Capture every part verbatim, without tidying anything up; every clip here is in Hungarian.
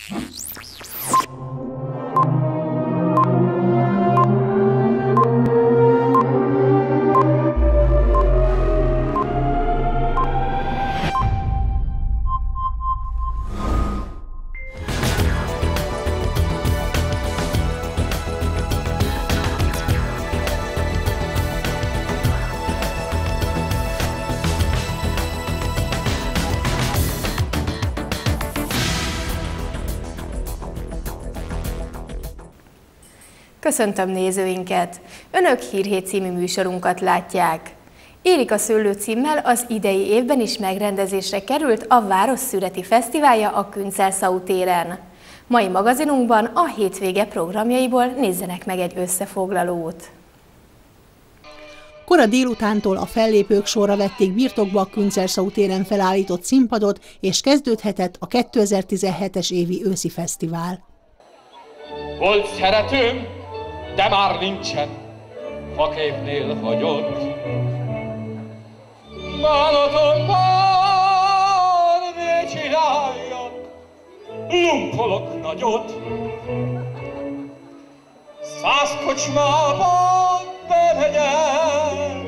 Köszöntöm nézőinket! Önök Hírhét című műsorunkat látják. Érik a szőlő címmel az idei évben is megrendezésre került a Város Szüreti Fesztiválja a Künzelsau téren. Mai magazinunkban a hétvége programjaiból nézzenek meg egy összefoglalót. Kora délutántól a fellépők sorra vették birtokba a Künzelsau téren felállított színpadot, és kezdődhetett a kétezer-tizenhetes évi őszi fesztivál. Volt szeretőm, de már nincsen, faképnél hagyott. Bánatomban ne csináljak, lumpolok nagyot. Száz kocsmában bemegyek,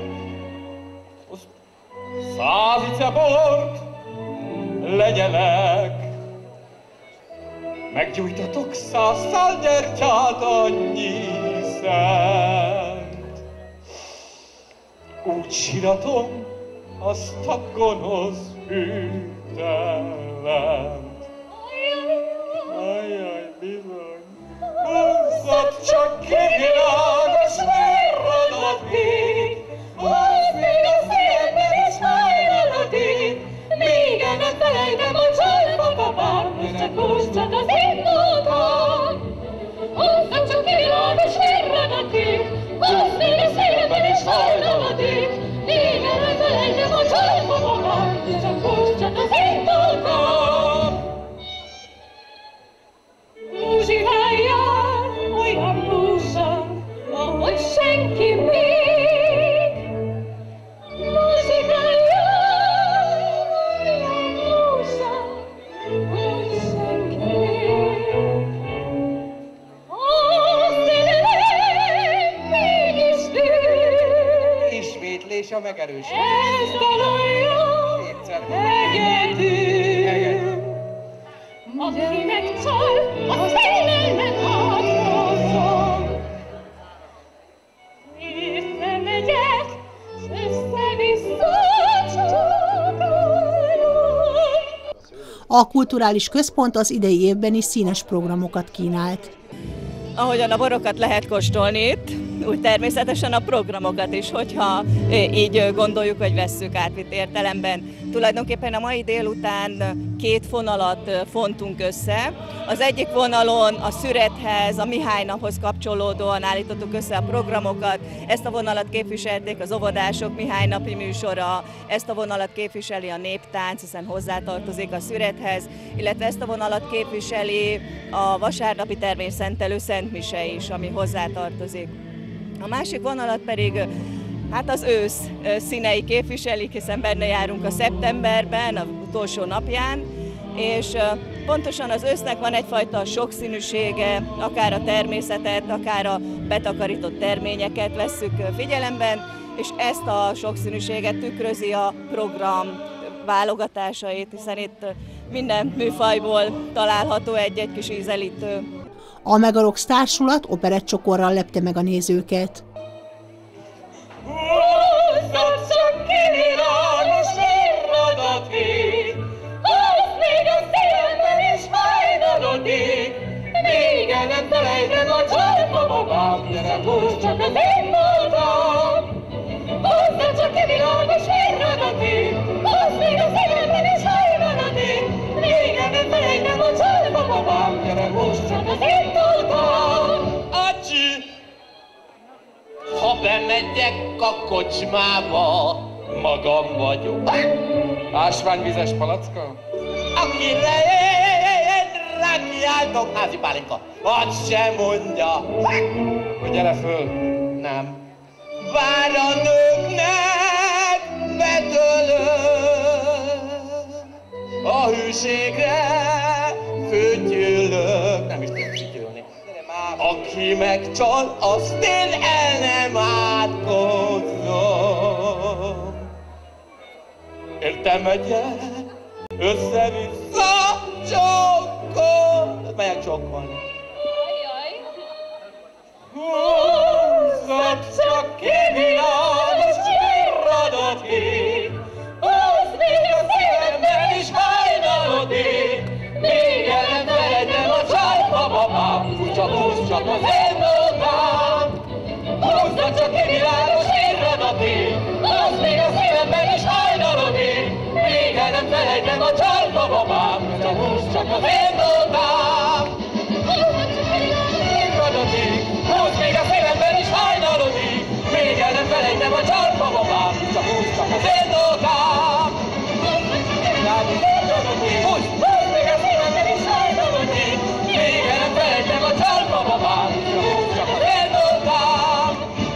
száz ice bort legyelek. Meggyújtatok száz szál gyertyát, annyi szent. Úgy síratom azt a gonosz hűtelemet. Ajjaj, bizony, húzzad csak ki világos virradatig, húzd még a szívemben is hajnalodig, még el nem felejtem a csalma papám, és csak húzd csak az indultam. Húzzad csak ki világos virradatig, húzd még a szívemben is hajnalodig, még el nem felejtem a csalma papám, és csak húzd csak az indultam. Muzsikáljál olyan búsan, ahogy senki még. Muzsikáljál olyan búsan, ahogy senki még. Azt élem, mégis ő. Ismétlés a megerősítés. Ez daloljon egyedül. Aki megcsal, azt félelmet hátrázom. Miért nem megyek, s össze-vissza csókolom? A kulturális központ az idei évben is színes programokat kínált. Ahogyan a borokat lehet kóstolni itt, úgy természetesen a programokat is, hogyha így gondoljuk, hogy vesszük átvitt értelemben. Tulajdonképpen a mai délután két vonalat fontunk össze. Az egyik vonalon a Szürethez, a Mihály naphoz kapcsolódóan állítottuk össze a programokat. Ezt a vonalat képviselték az óvodások Mihály napi műsora, ezt a vonalat képviseli a néptánc, hiszen hozzátartozik a Szürethez, illetve ezt a vonalat képviseli a vasárnapi termésszentelő Szentmise is, ami hozzátartozik. A másik vonalat pedig hát az ősz színei képviselik, hiszen benne járunk a szeptemberben, az utolsó napján, és pontosan az ősznek van egyfajta sokszínűsége, akár a természetet, akár a betakarított terményeket vesszük figyelemben, és ezt a sokszínűséget tükrözi a program válogatásait, hiszen itt minden műfajból található egy-egy kis ízelítő. A Megarox társulat operettcsokorral lepte meg a nézőket. Húzzad csak ki világos virradatig, húzd még a szívemben is hajnalodig, még el nem felejtem a csalma babám, gyere húzd csak az én módom. Húzzad csak ki világos virradatig, húzd még a szívemben is hajnalodig, még el nem felejtem a csalma babám, gyere húzd csak az én módom. Acsi! Ha bemegyek a kocsmába, magam vagyok. Ásványvizes palacka? Akire én rákiáltok, házi pálinka, azt sem mondja, Hogy gyere föl. nem. Bár a nőknek betölöm, a hűségre főtyülöm. Aki megcsal, azt én el nem átkozom. Értem egyet, össze-vissza csókol. Melyek csókolni? Húzzad csak ki világos csirradatig, húzd még a szívemben is hajnalodig. Még el nem felejtem a csajba babám, húzd csak, húzd csak az én nótám. Húzzad csak ki világos csirradatig, húzd még a szívemben is hajnalodig. Még el nem felejtem a csajba babám, húzd csak, húzd csak az én nótám. Húzd még a szívemben is hajnalodig, még el nem felejtem a csarpa babám, csak húzd csak az én nótám. Húzd, húzd még a szívemben is hajnalodig, még el nem felejtem a csarpa babám, csak húzd csak az én nótám.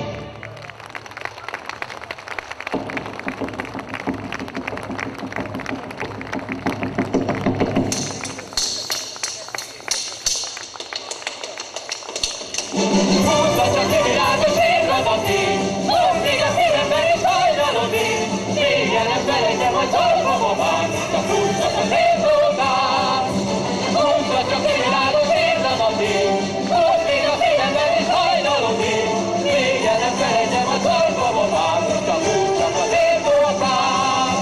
Húzzad csak ki világos érradatig, húzd még a szívemben is hajnalodig, még el nem felejtem a csarpa babám, csak húzd csak az én nótám. Húzzad csak ki világos érradatig, húzd még a szívemben is hajnalodig, még el nem felejtem a csarpa babám, csak húzd csak az én nótám.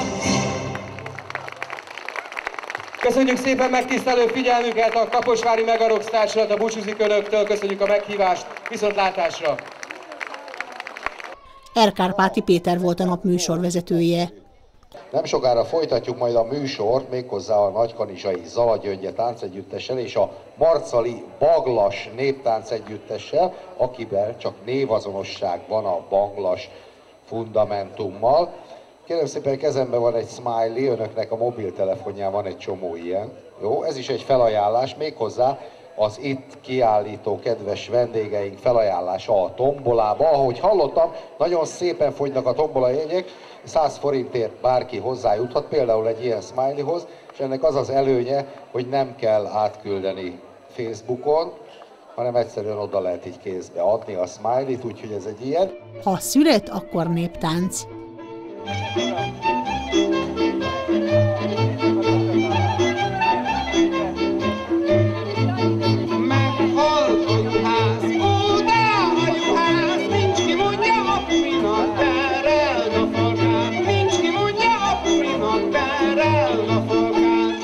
Köszönjük szépen megtisztelő figyelmüket, a Kaposvári Megarox Társulata búcsúzik önöktől, köszönjük a meghívást, viszontlátásra! Erkárpáti Péter volt a nap műsorvezetője. Nem sokára folytatjuk majd a műsort, méghozzá a Nagykanizsai Zalagyöngye táncegyüttessel és a Marcali Baglas néptáncegyüttessel, akiben csak névazonosság van a Baglas fundamentummal. Kérem szépen, kezemben van egy smiley, önöknek a mobiltelefonján van egy csomó ilyen. Jó, ez is egy felajánlás, méghozzá az itt kiállító kedves vendégeink felajánlása a tombolába. Ahogy hallottam, nagyon szépen fogynak a tombola jegyek, száz forintért bárki hozzájuthat, például egy ilyen smileyhoz, és ennek az az előnye, hogy nem kell átküldeni Facebookon, hanem egyszerűen oda lehet így kézbe adni a smiley-t, úgyhogy ez egy ilyen. Ha szület, akkor néptánc. Meghalt a juhász, ó, de a juhász, nincs ki mondja a puminak, tereld a falkát, nincs ki mondja a puminak, tereld a falkát.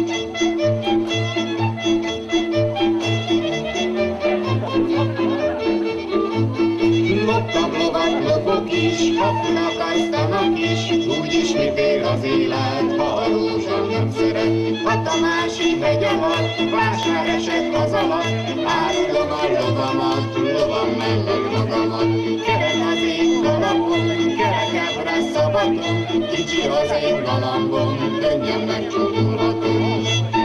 Loptam lovat, lopok is, ha fulakasztanak is, úgyis mit ér az élet, ha a rózsa nem szeret. A Tamási hegy alatt, vásár esett az alatt, árulom a lovamat, lovam mellett magamat. Kerek az én kalapom, kerekebbre szabatom, kicsi az én galambom, könnyen megcsókolhatom.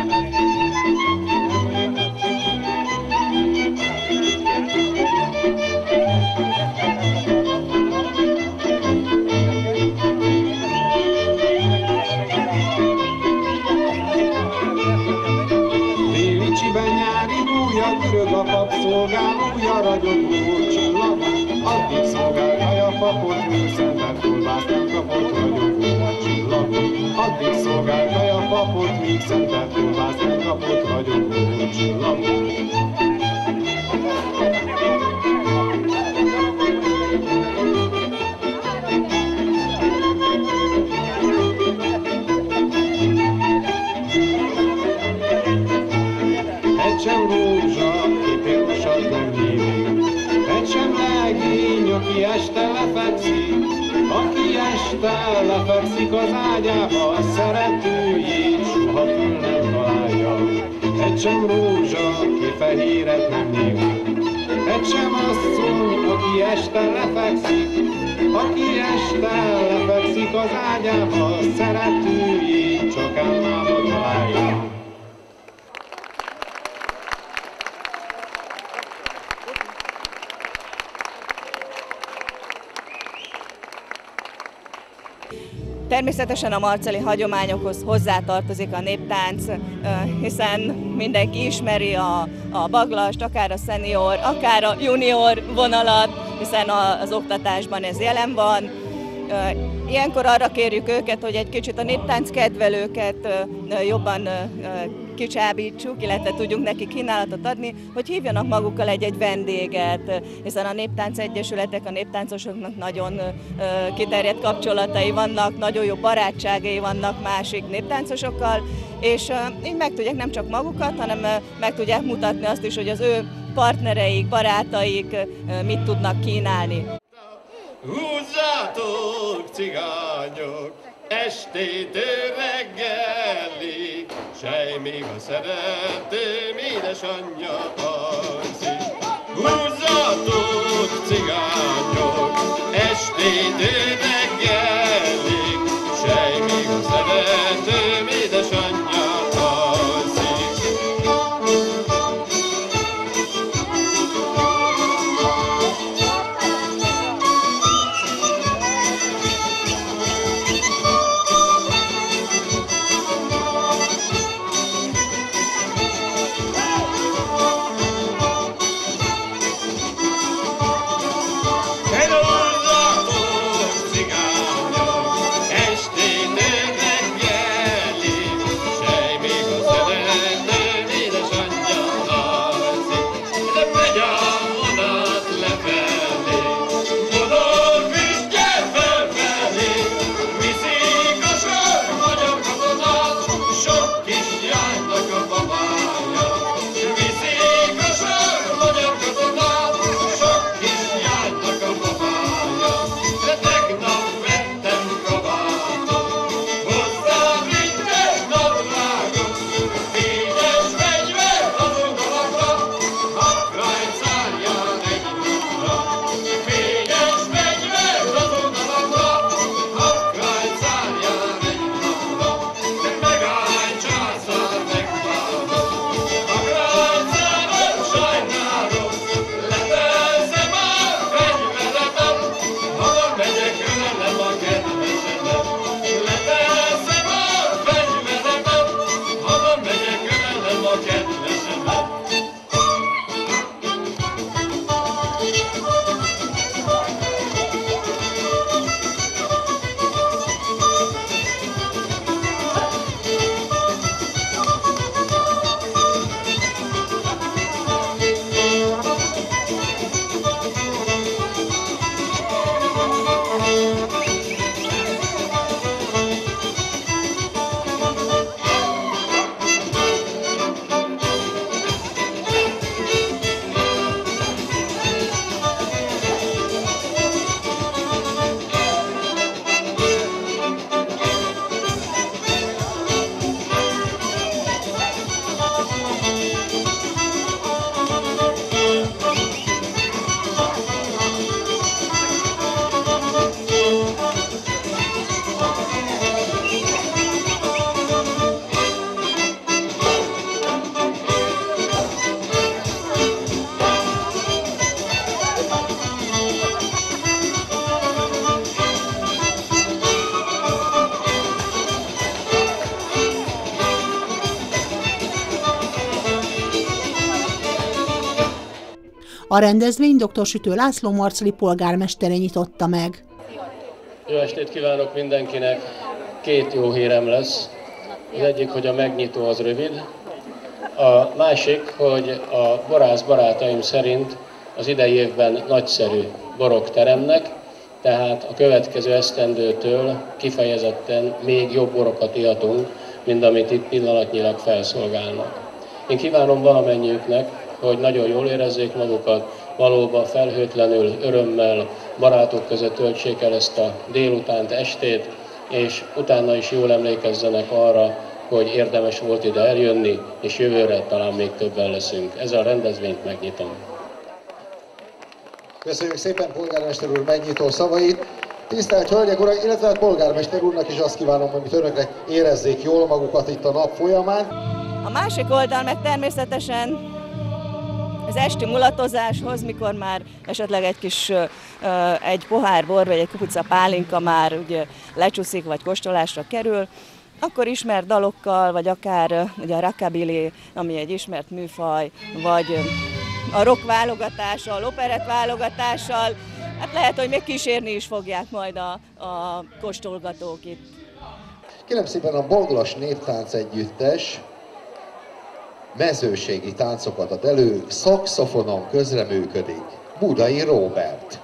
Ürög a pap, szolgálója ragyogó csillagú, addig szolgálja a papot, míg szentelt kolbászt nem kapott ragyogó csillagú. Addig szolgálja a papot, míg szentelt kolbászt nem kapott ragyogó csillagú. Egy sem rózsa, ki pirosat nem hívik, egy sem legény, aki este lefekszik, aki este lefekszik az ágyába, a szeretőjét soha föl nem találja. Egy sem rózsa, ki fehéret nem hívik, egy sem asszony, aki este lefekszik, aki este lefekszik az ágyába, a szeretőjét csak álmába találja. Természetesen a marcali hagyományokhoz hozzátartozik a néptánc, hiszen mindenki ismeri a, a baglast, akár a szenior, akár a junior vonalat, hiszen az oktatásban ez jelen van. Ilyenkor arra kérjük őket, hogy egy kicsit a néptánc kedvelőket jobban kicsábítsuk, illetve tudjunk nekik kínálatot adni, hogy hívjanak magukkal egy-egy vendéget, hiszen a néptánc egyesületek, a néptáncosoknak nagyon kiterjedt kapcsolatai vannak, nagyon jó barátságai vannak másik néptáncosokkal, és így meg tudják nem csak magukat, hanem meg tudják mutatni azt is, hogy az ő partnereik, barátaik mit tudnak kínálni. Húzzátok, cigányok, estétől reggelig, sej még a szeretőm, édesanyja az is. Húzzátok, cigányok, estétől reggelig, sej még a szeretőm, édesanyja az is. A rendezvény dr. Sütő László marcali polgármestere nyitotta meg. Jó estét kívánok mindenkinek! Két jó hírem lesz. Az egyik, hogy a megnyitó az rövid. A másik, hogy a borász barátaim szerint az idei évben nagyszerű borok teremnek, tehát a következő esztendőtől kifejezetten még jobb borokat ihatunk, mint amit itt pillanatnyilag felszolgálnak. Én kívánom valamennyiüknek, hogy nagyon jól érezzék magukat, valóban felhőtlenül, örömmel, barátok között töltsék el ezt a délutánt, estét, és utána is jól emlékezzenek arra, hogy érdemes volt ide eljönni, és jövőre talán még többen leszünk. Ezzel a rendezvényt megnyitom. Köszönjük szépen polgármester úr megnyitó szavait. Tisztelt Hölgyek, Urak, illetve a polgármester úrnak is azt kívánom, hogy önöknek érezzék jól magukat itt a nap folyamán. A másik oldal meg természetesen Az esti mulatozáshoz, mikor már esetleg egy kis egy pohár bor vagy egy kupica pálinka már ugye lecsúszik vagy kóstolásra kerül, akkor ismert dalokkal, vagy akár ugye a rockabilly, ami egy ismert műfaj, vagy a rock válogatással, operett válogatással, hát lehet, hogy még kísérni is fogják majd a, a kóstolgatók itt. Kérem szépen, a Baglas Néptánc Együttes mezőségi táncokat ad elő, szaxofonon közreműködik Budai Róbert.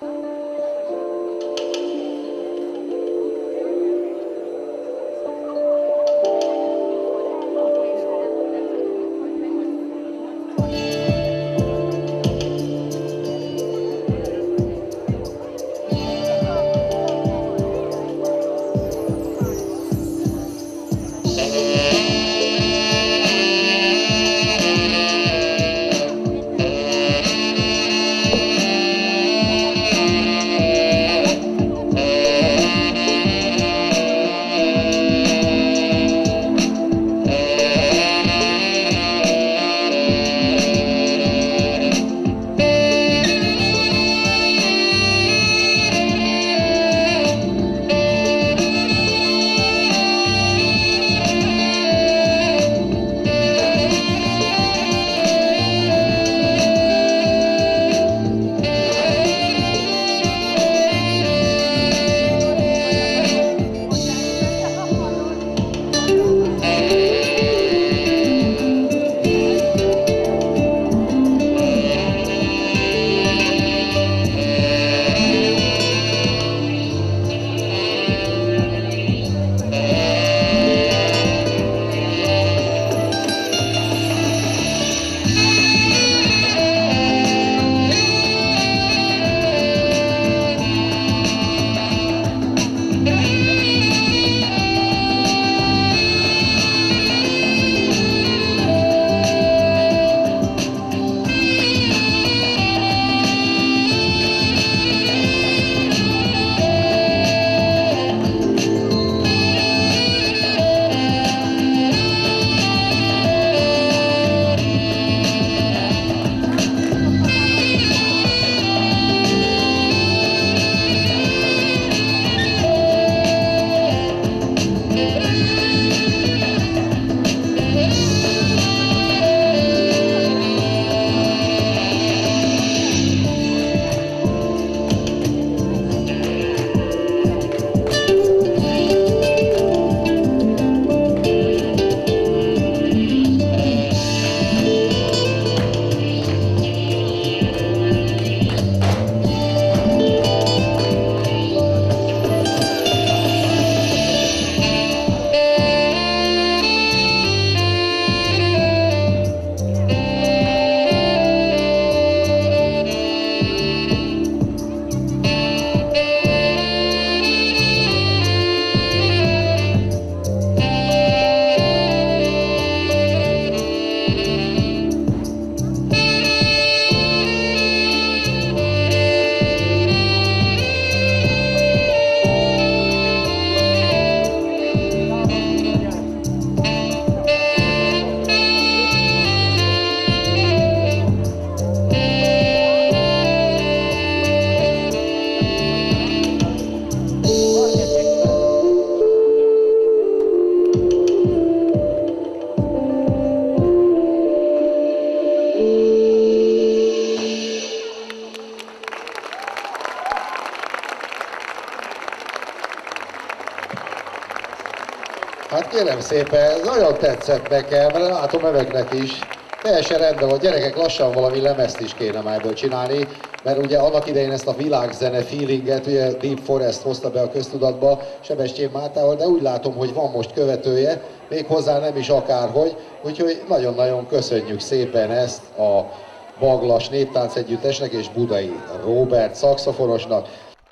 Hát kérem szépen, ez nagyon tetszett nekem, mert látom Eveknek is. Teljesen rendben van, gyerekek, lassan valami lemezt is kéne már ebből csinálni, mert ugye annak idején ezt a világzene feelinget, ugye Deep Forest hozta be a köztudatba Sebestyén Mátával, de úgy látom, hogy van most követője, még hozzá nem is akárhogy, úgyhogy nagyon-nagyon köszönjük szépen ezt a Baglas Néptánc Együttesnek és Budai Róbert szaxofonosnak.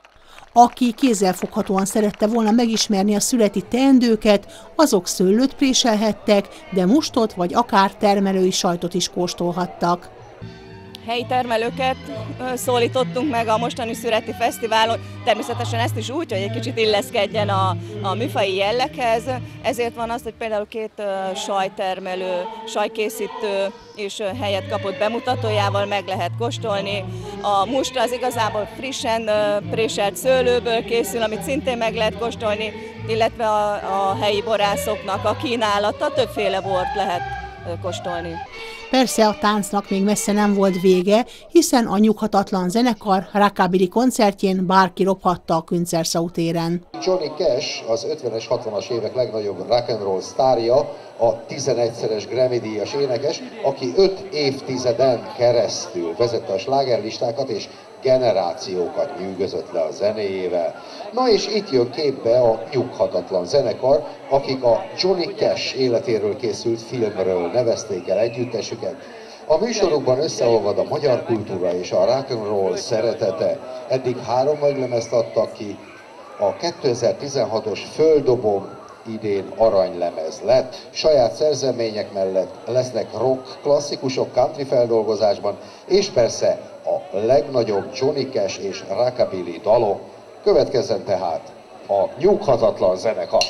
Aki kézzelfoghatóan szerette volna megismerni a születi teendőket, azok szőlőt préselhettek, de mustot vagy akár termelői sajtot is kóstolhattak. helyi termelőket szólítottunk meg a mostani Szüreti Fesztiválon, természetesen ezt is úgy, hogy egy kicsit illeszkedjen a, a műfaji jelleghez, ezért van az, hogy például két uh, sajttermelő, sajtkészítő is uh, helyet kapott bemutatójával, meg lehet kóstolni. A mustra az igazából frissen uh, préselt szőlőből készül, amit szintén meg lehet kóstolni, illetve a, a helyi borászoknak a kínálata, többféle bort lehet uh, kóstolni. Persze a táncnak még messze nem volt vége, hiszen a Nyughatatlan zenekar rockabilly koncertjén bárki robhatta a Künzelsau téren. Johnny Cash, az ötvenes, hatvanas évek legnagyobb rock and roll sztárja, a tizenegyszeres Grammy-díjas énekes, aki öt évtizeden keresztül vezette a slágerlistákat és generációkat nyűgözött le a zenéjével. Na és itt jön képbe a Nyughatatlan zenekar, akik a Johnny Cash életéről készült filmről nevezték el együttesüket. A műsorukban összeolvad a magyar kultúra és a rock and roll szeretete. Eddig három nagylemezt adtak ki, a kétezer-tizenhatos Földobom idén aranylemez lett. Saját szerzemények mellett lesznek rock klasszikusok country feldolgozásban, és persze a legnagyobb Johnny Cash és rockabilly dalok. Következzen tehát a Nyughatatlan zenekar.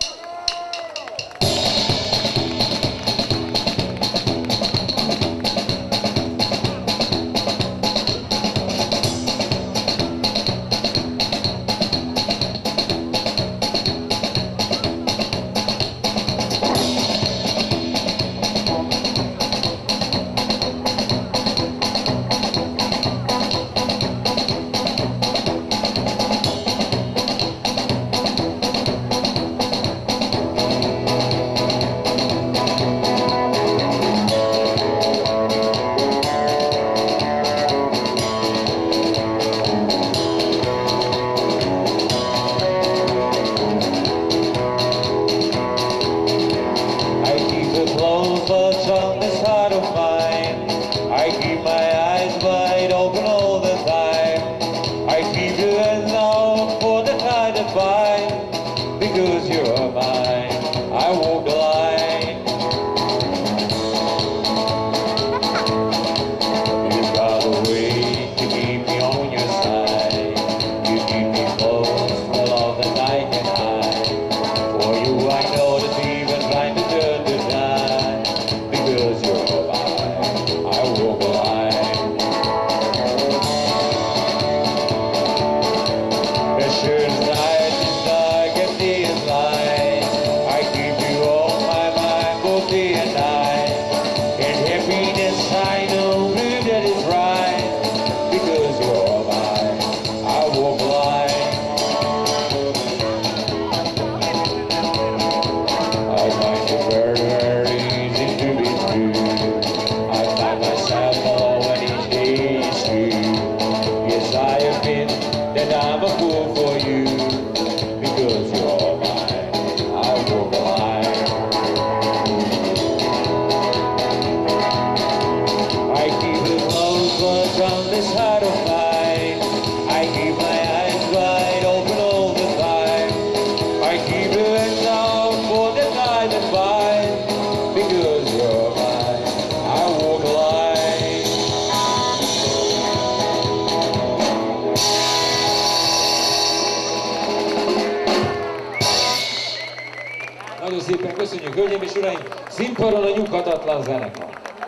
Köszönjük, hölgyeim és uraim! Színpadon a Nyughatatlan zenekar.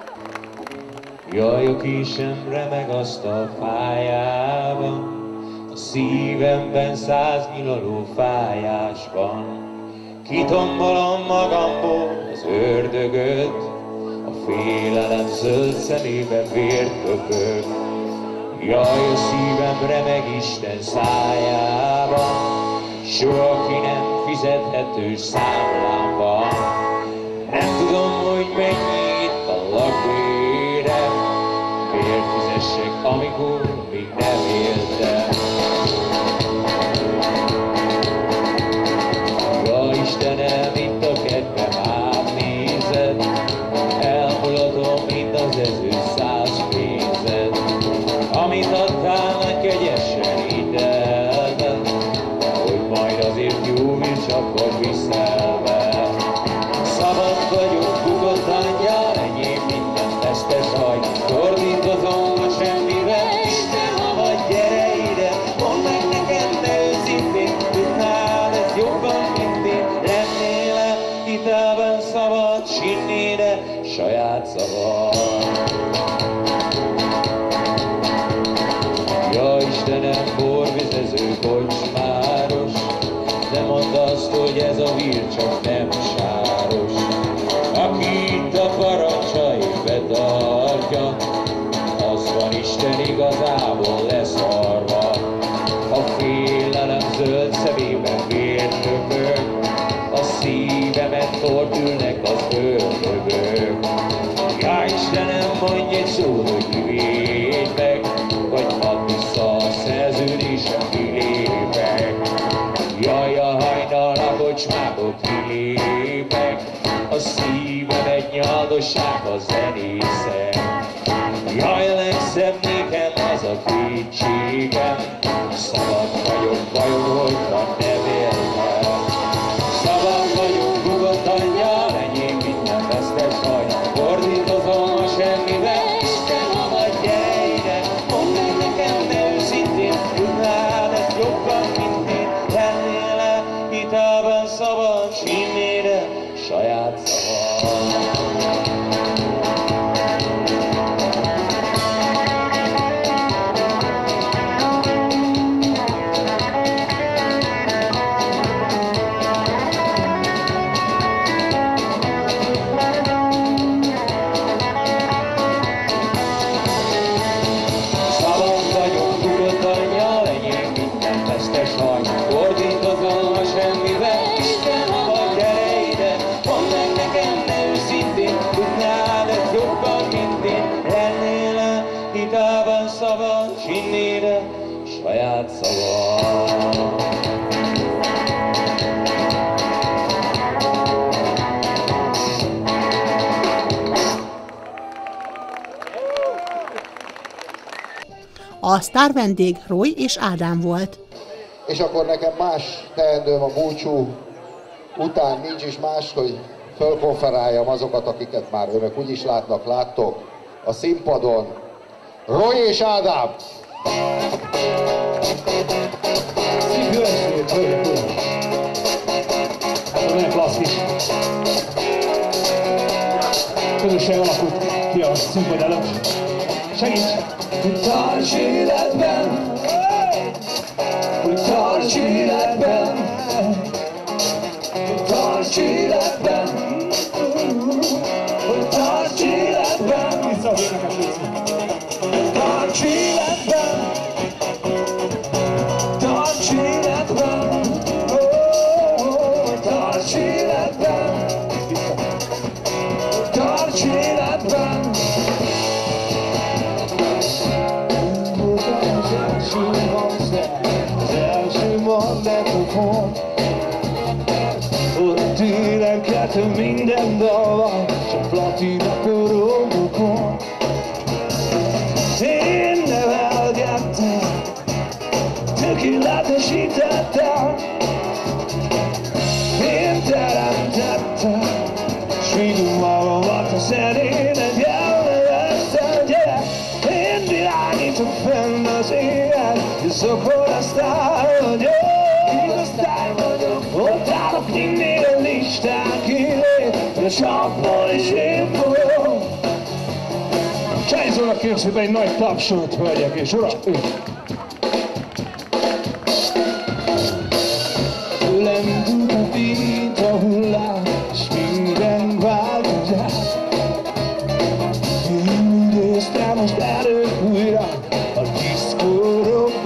Jaj, a késem remeg azt a fájában, a szívemben száz nyilaló fájás van. Kitombolom magamból az ördögöt, a félelem zöld szemében vért köpök. Jaj, a szívem remeg Isten szájában, soha ki nem fizethető számlám van. Nem tudom, hogy mennyi itt a lakbérem, miért fizessek, amikor még nem éltem. Ja, Istenem, itt a kedvem átnézed, elmulatom, mint az ező száz pénzed, amit adtál nagy kegyesen ítélve, hogy majd azért jó csak vagy visszelve. Szabad vagyok, bukott anyja, enyém minden vesztes haj, fordítozom a Ja Istenem, borvizező kocsmáros, de mondd azt, hogy ez a vír csak nem sáros. Aki itt a parancsait betartja, az van Isten igazából leszarva. A félelem zöld szemében vért ömök, a szívemet tordülnek az ördögök. Ja Istenem, mondj egy szót, hogy kivédj meg, vagy add vissza a szerződésem, kilépek. Jaj, a hajnal a kocsmából kilépek, a szívem egy nyaldoság, a zenészem. Jaj, a legszebb nékem az a kétségem, szabad vagyok, vajon hogy van nevelve. Szabad vagyok, nyugodtan nyal, enyém minden vesztes hajnal, fordítozom a semmivel. Isten, hamar gyere ide, mondd meg nekem, de őszintén, tudnád ezt jobban, mint én. Lennél le, hitában szabad, sinnére, saját szabad. Sinnére, saját szabad. A sztár vendég Roy és Ádám volt. És akkor nekem más teendőm a búcsú után nincs is más, hogy fölkonferáljam azokat, akiket már önök úgyis látnak, láttok a színpadon. Roy és Ádám! Szép jó estét, hölgyek, uram! Ez nagyon klasszis. Közösség alakult ki a színpad előtt. Segíts! Hogy tarts életben! Hogy tarts életben! Hogy tarts életben! Hogy tarts életben! Vissza a énekes részét! Tarts életben! Tarts életben! Tarts életben! Tarts életben! Az első hangszer, az első magnetofon, ott énekeltem minden dalban, csak platina korongokon. Én nevelgettem, tökéletesítettem, én teremtettem, s vigyünk magamat a szerén egy elneveztem gyerek. Én világítom fenn az éjjel, és akkor a sztár vagyok, a sztár vagyok. Ott állok mindig a listák élén, a csapból is én folyok. Csajzónak kérsz szépen egy nagy tapsot, hölgyek és urak! Tőlem indult a vita hullám, s minden változás. Én idéztem most erők újra, a diszkó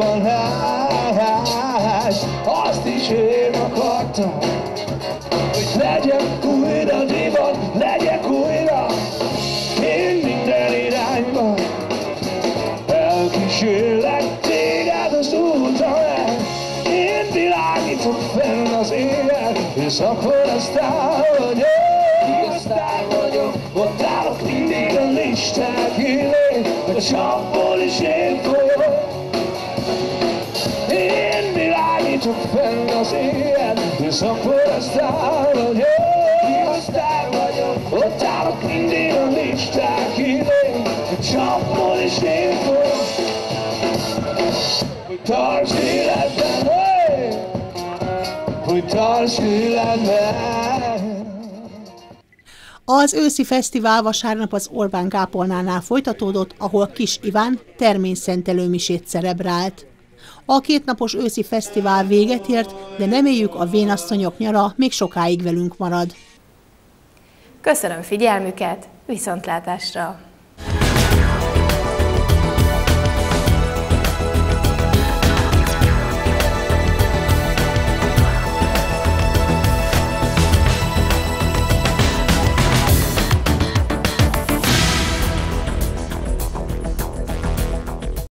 robbanás. Azt is én akartam, hogy legyek újra divat, legyek újra. Én minden irányban elkísérlek téged az úton el. Én világítok fenn az éjjel, és akkor a sztár vagyok. A sztár vagyok, ott állok mindig a listák élén, a csapból is én folyok. Én világítok fenn az éjjel, és akkor a sztár vagyok. A sztár vagyok, ott állok mindig a listák élén, a csapból is én folyok. Hogy tarts életben, hey! Hogy tarts életben. Az őszi fesztivál vasárnap az Orbán kápolnánál folytatódott, ahol Kis Iván terményszentelő misét celebrált. A kétnapos őszi fesztivál véget ért, de reméljük, a vénasszonyok nyara még sokáig velünk marad. Köszönöm figyelmüket, viszontlátásra!